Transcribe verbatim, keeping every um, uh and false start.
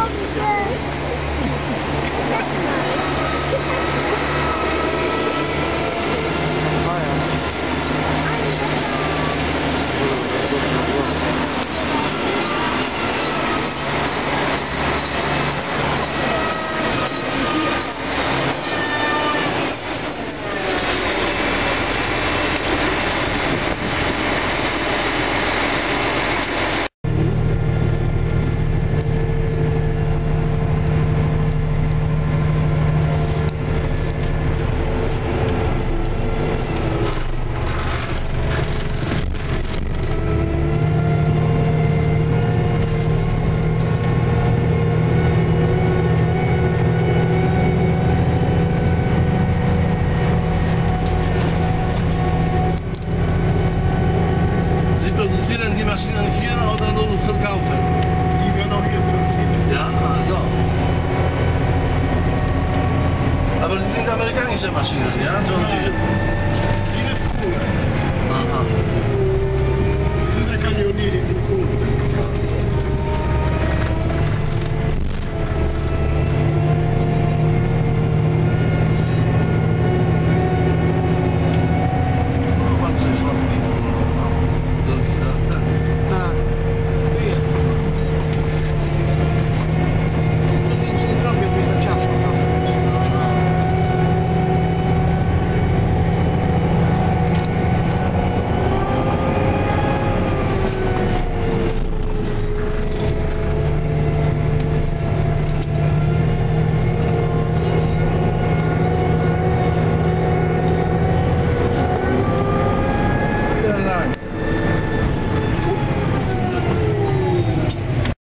produzieren die Maschinen hier oder nur verkaufen? Die werden auch hier produziert. Ja, also. Aber die sind amerikanische Maschinen, ja? So